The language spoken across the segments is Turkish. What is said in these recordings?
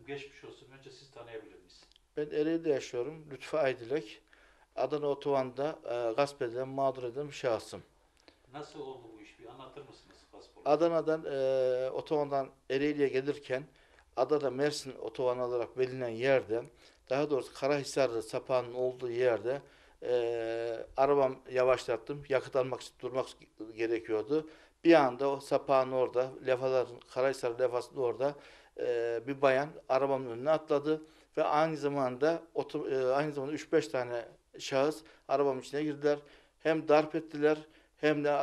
geçmiş olsun. Önce siz tanıyabilir miyiz? Ben Ereğli'de yaşıyorum. Lütfü Aydilek. Adana Otoban'da gasp edilen, mağdur edilen bir şahsım. Nasıl oldu bu iş? Bir anlatır mısınız gasp olayı? Adana'dan otobandan Ereğli'ye gelirken Adana Mersin otobanı olarak bilinen yerde, daha doğrusu Karahisarlı sapağının olduğu yerde arabam yavaşlattım. Yakıt almak için durmak gerekiyordu. Bir anda o sapağın orada, Karahisar levhasının orada bir bayan arabamın önüne atladı ve aynı zamanda 3-5 tane şahıs arabamın içine girdiler. Hem darp ettiler hem de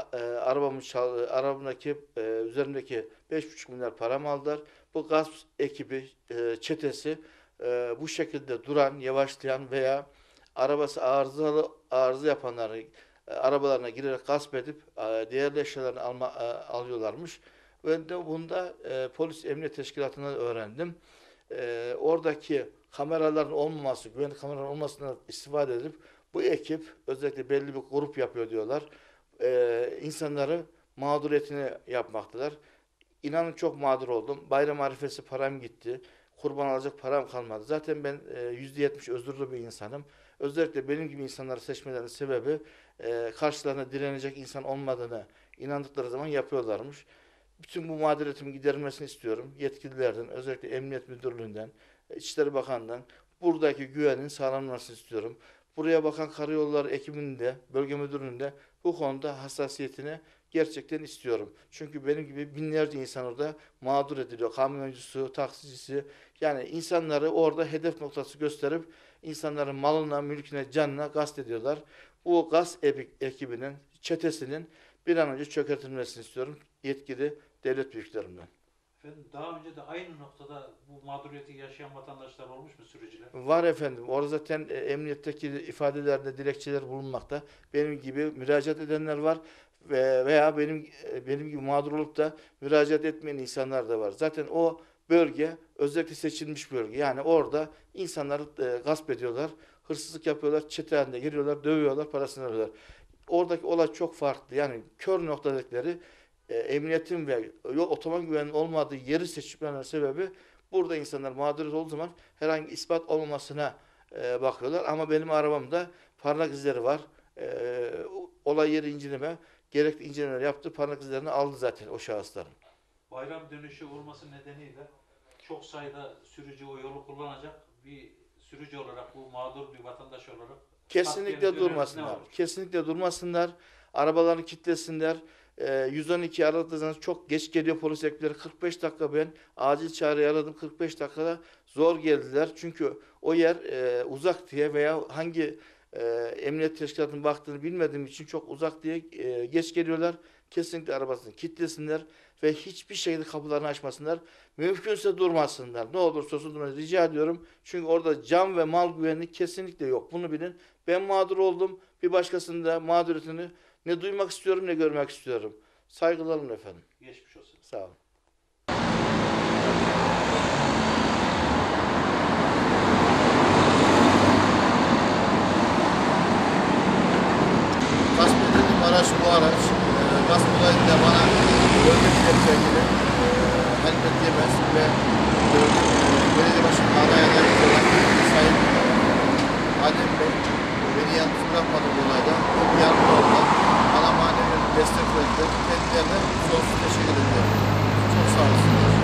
arabamdaki üzerimdeki 5,5 milyar paramı aldılar. Bu gasp ekibi, çetesi bu şekilde duran, yavaşlayan veya arabası arıza yapanları arabalarına girerek gasp edip değerli eşyalarını alıyorlarmış. Ben de bunda polis emniyet teşkilatından öğrendim. Oradaki kameraların olmaması, güvenlik kameraların olmasından istifade edip bu ekip özellikle belli bir grup yapıyor diyorlar. İnsanları mağduriyetini yapmaktalar. İnanın çok mağdur oldum. Bayram arifesi param gitti. Kurban alacak param kalmadı. Zaten ben %70 özürlü bir insanım. Özellikle benim gibi insanları seçmelerinin sebebi karşılarına direnecek insan olmadığını inandıkları zaman yapıyorlarmış. Bütün bu mağduriyetimin giderilmesini istiyorum. Yetkililerden, özellikle Emniyet Müdürlüğü'nden, İçişleri Bakanlığı'ndan buradaki güvenin sağlanmasını istiyorum. Buraya bakan karayolları ekibinin de, bölge müdürlüğünün de bu konuda hassasiyetini gerçekten istiyorum. Çünkü benim gibi binlerce insan orada mağdur ediliyor. Kamyoncusu, taksicisi, yani insanları orada hedef noktası gösterip insanların malına, mülküne, canına gasp ediyorlar. Bu gasp ekibinin, çetesinin bir an önce çökertilmesini istiyorum yetkili devlet büyüklerimden. Efendim daha önce de aynı noktada bu mağduriyeti yaşayan vatandaşlar olmuş mu, sürücüler? Var efendim. Orada zaten emniyetteki ifadelerde dilekçeler bulunmakta. Benim gibi müracaat edenler var veya benim gibi mağdur olup da müracaat etmeyen insanlar da var. Zaten o bölge özellikle seçilmiş bölge. Yani orada insanları gasp ediyorlar, hırsızlık yapıyorlar, çete halinde giriyorlar, dövüyorlar, parasını alıyorlar. Oradaki olay çok farklı. Yani kör noktadakileri emniyetin ve yol otoban güvenliğinin olmadığı yeri seçmelerinin sebebi burada insanlar mağdur olduğu zaman herhangi ispat olmamasına bakıyorlar. Ama benim arabamda parmak izleri var. Olay yeri inceleme, gerekli incelemeler yaptı. Parmak izlerini aldı zaten o şahısların. Bayram dönüşü olması nedeniyle çok sayıda sürücü o yolu kullanacak. Bir sürücü olarak, bu mağdur bir vatandaş olarak Kesinlikle durmasınlar. Kesinlikle durmasınlar. Arabalarını kilitlesinler. 112 aradığı çok geç geliyor polis ekipleri. 45 dakika ben acil çağrıyı aradım. 45 dakikada zor geldiler. Çünkü o yer uzak diye veya hangi emniyet teşkilatının baktığını bilmediğim için çok uzak diye geç geliyorlar. Kesinlikle arabasını kilitlesinler ve hiçbir şekilde kapılarını açmasınlar. Mümkünse durmasınlar. Ne olursa olsun durmasınlar. Rica ediyorum. Çünkü orada can ve mal güvenliği kesinlikle yok. Bunu bilin. Ben mağdur oldum. Bir başkasının da mağduriyetini ne duymak istiyorum ne görmek istiyorum. Saygılarımla efendim. Geçmiş olsun. Sağ olun. Gasp edildiğim araç bu araç. Gasp olayında bana bölge milletvekili Helmet Yemez ve belediye başkanı adayı olan Sayın Adem Bey beni yalnız bırakmadı bu olayda. Çok yardımcı oldular. Bana manevi destek verdiler. Kendilerine sonsuz teşekkür ederim. Çok sağ olsunlar.